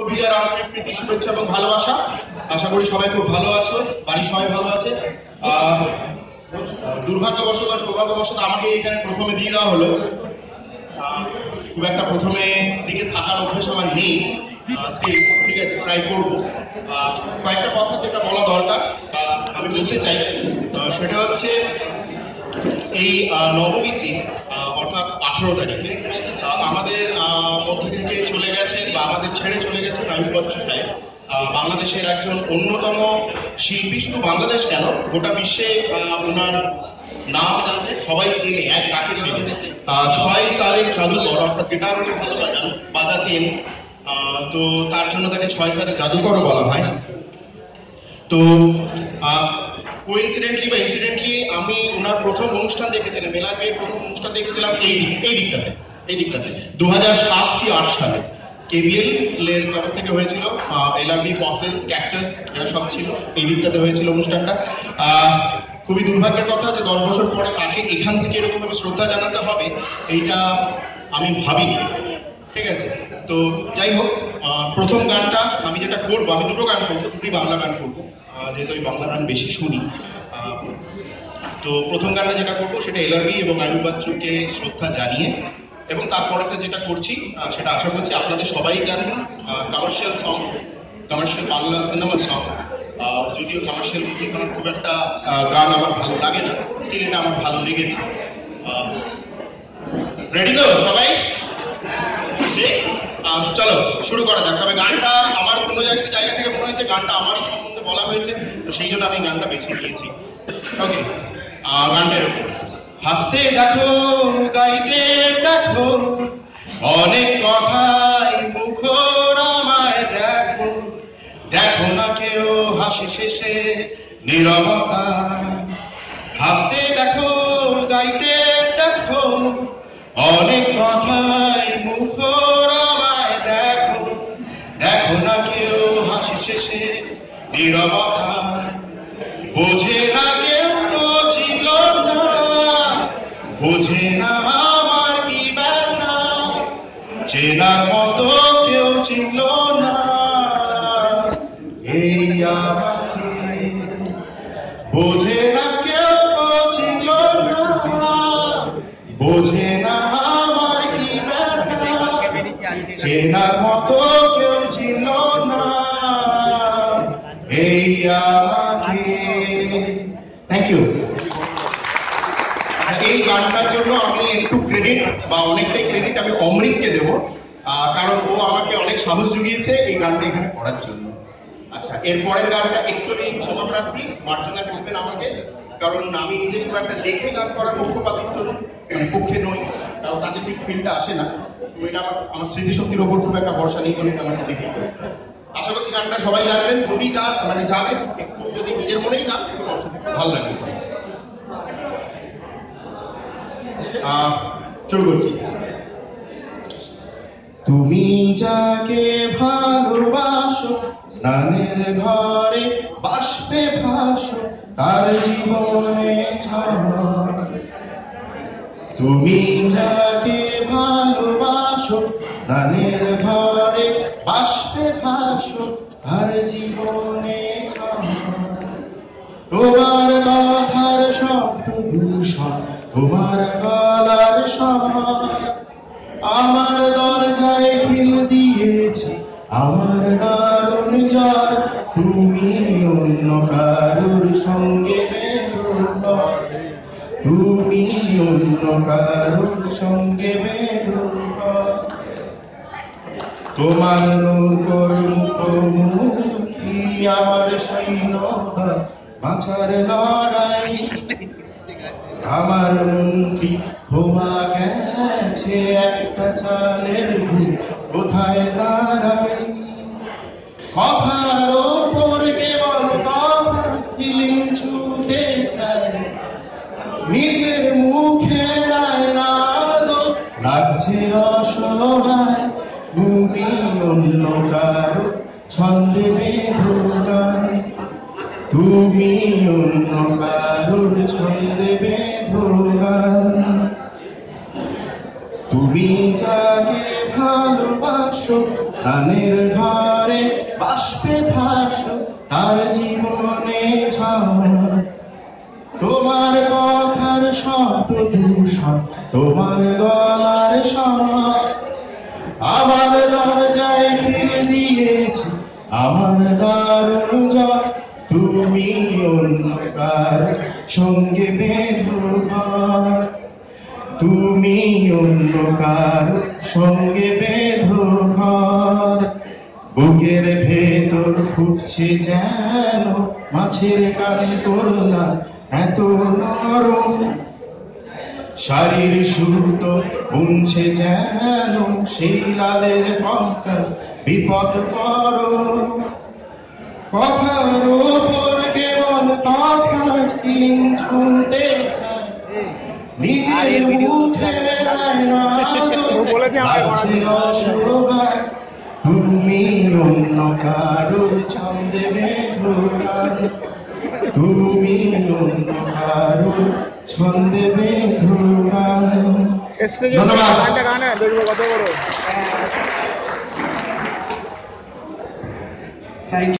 অভিযান আন্তরিক প্রীতি শুভেচ্ছা এবং ভালোবাসা। আশা করি সবাই খুব ভালো আছো, বাড়ির সবাই ভালো আছে। দুর্ভাগ্যবশত সৌভাগ্যবশত আমাকে এখানে প্রথমে দিয়ে দেওয়া হলো। খুব একটা প্রথমে দিকে থাকার অভ্যেস আমার নেই, ঠিক আছে, ট্রাই করবো। কয়েকটা কথা যেটা বলা দরকার আমি বলতে চাই, সেটা হচ্ছে এই নবমীর দিন অর্থাৎ 18 তারিখে আমাদের মধ্যে থেকে চলে গেছে বা আমাদের ছেড়ে চলে গেছে আয়ুব বচ্চন সাহেব, বাংলাদেশের একজন অন্যতম শিল্পী। শুধু বাংলাদেশ কেন, গোটা বিশ্বে ওনার নাম জানতে সবাই চেনে, এক ডাকে চেনে। 6 তারের জাদুকর, অর্থাৎ গিটার উনি ভালো বাজাতেন, তো তার জন্য তাকে 6 তারের জাদুকরও বলা হয়। তো কোইন্সিডেন্টলি বা ইনসিডেন্টলি আমি ওনার প্রথম অনুষ্ঠান দেখেছিলাম, মেলার প্রথম অনুষ্ঠান দেখেছিলাম এই দিকটাতে 2007 কি 8 সালে কেবিএল এর তরফ থেকে হয়েছিল। এলআরবি, ফসিলস, ক্যাকটাস এরা সব ছিল, এই দিকটাতে হয়েছিল অনুষ্ঠানটা। খুবই দুর্ভাগ্যের কথা যে 10 বছর পরে তাকে এখান থেকে এরকম ভাবে শ্রদ্ধা জানাতে হবে, এইটা আমি ভাবিনি। ঠিক আছে, তো যাই হোক, প্রথম গানটা আমি যেটা করবো, আমি দুটো গান করবো, দুটোই বাংলা গান করবো, যেহেতু আমি বাংলা গান বেশি শুনি। তো প্রথম গানটা যেটা করবো সেটা এলআরবি এবং আয়ুব বাচ্চুকে শ্রদ্ধা জানিয়ে, এবং তারপরেটা যেটা করছি সেটা আশা করছি আপনাদের সবাই জানেন, commercial song, commercial Bangla cinema song. যদিও কমার্শিয়াল মিউজিক আমার খুব একটা গান আমার ভালো লাগে না, স্টিল এটা আমার ভালো লেগেছে। রেডি তো সবাই? চলো শুরু করা যাক। তবে গানটা আমার কোনো জায়গা থেকে মনে হয়েছে গানটা আমারই সম্বন্ধে বলা হয়েছে, তো সেই জন্য আমি গানটা বেছে নিয়েছি। ওকে, গানটার উপর হাসতে দেখো, গাইতে দেখো, অনেক কথাই মুখর আমায় দেখো, দেখো না কেউ হাসি শেষে নীরবতা। হাসতে দেখো, গাইতে দেখো, অনেক কথাই মুখর আমায় দেখো, দেখো না কেউ হাসি শেষে নীরবতা। বোঝে না কেউ তো ছিল না, বোঝে না আমার কি ব্যথা, চেনার মতো কেউ ছিল না এই আমাকে। বোঝে না কেউ তো ছিল না, বোঝে না আমার কি ব্যথা, চেনার মতো কেউ ছিল না এই আমাকে। Thank you. এই গানটার জন্য আমি একটু ক্রেডিট বা অনেকটাই ক্রেডিট আমি অমৃতকে দেবো, কারণ ও আমাকে অনেক সাহস জুগিয়েছে এই গানটা এখানে করার জন্য। আচ্ছা, এরপরের গানটা একচুয়ালি ক্ষমা প্রার্থী, মার্জনা করবেন আমাকে, কারণ আমি নিজে খুব একটা দেখে গান করার পক্ষে নই, কারণ তাতে ঠিক ফিল্ডটা আসে না। তো এটা আমার স্মৃতিশক্তির ওপর খুব একটা ভরসা নেই বলে এটা আমাকে দেখে। আশা করছি গানটা সবাই জানবেন, যদি জানেন, একটু যদি নিজের মনেই না, ভালো লাগবে। শুরু করছি। তুমি যাকে ভালোবাসো, স্নানের ঘরে বাষ্পে ভাসো, তার জীবনে ঝড়। তুমি যাকে ভালোবাসো, স্নানের ঘরে বাষ্পে ভাসো, তার জীবনে ঝড়। তোমার কথার শব্দ দূষণ, তোমার গলার স্বর আমার দরজায় ফেল দিয়েছে, আমার দারুণ জ্বর। তুমি অন্য কারোর সঙ্গে বেঁধো, তুমি অন্য কারোর সঙ্গে বেঁধো। তোমার নূপুর মুখোমুখি আমার সৈন্যদল, বাঁচার লড়াই। আমার মন্ত্রী হওয়া গেছে একটা চালের ভূত, কোথায় দাঁড়াই। কথার ওপর কেবল কথা সিলিং ছুঁতে চাই, নিজের মুখের আয়না দোল লাগছে অসহায়। তুমি অন্য কারো ছন্দে বেঁধো গান, তুমি অন্য কারোর ছন্দে বেঁধো গান। তুমি যাকে ভালোবাসো, প্রাণের ঘরে বাষ্পে ভাসো তার জীবনে ঝড়। তোমার কথার শব্দ দূষণ, তোমার গলার স্বর আমার দরজায় ফিরে দিয়েছে আমার দারুণ জ্বর। তুমি অন্য কার সঙ্গে বেঁধো ঘর, তুমি অন্য কার সঙ্গে বেঁধো ঘর। বুকের ভেতর ফুটছে যেন মাছের কান করলা এত নরম, শাড়ির সুতো বুনছে যেন সেই লালের পঙ্কা বিপদ করো। কথার ওপর কেবল কথার সিলিং শুনতে চায়, নিজের মুখে আছে অসহায়। তুমি অন্য কারোর ছন্দে বেঁধো গান, তুমি অন্য কারোর ছন্দে বেঁধো গান। ধন্যবাদ। গানে দেখবো কত বড়।